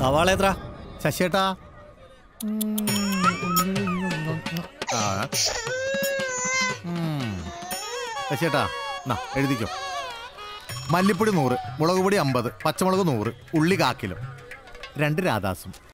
സവാള എത്ര? ശശിയേട്ടാ ശശിയേട്ടാ എന്നാ എഴുതിക്കോ. മല്ലിപ്പൊടി 100, മുളക് പൊടി 50, പച്ചമുളക് 100, ഉള്ളി 1/4 കിലോ, 2 രാധാസും.